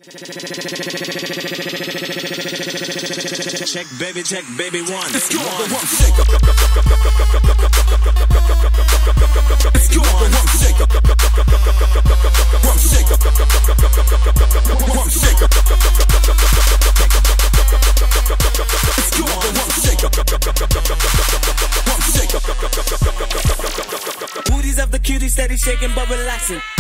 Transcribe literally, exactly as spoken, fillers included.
Check baby, check baby one. Let's go. One. The one shake. Let's go. The one shake. One shake. One shake. Let's go. The one shake. One shake. Booties of the cutie steady shaking but relaxing.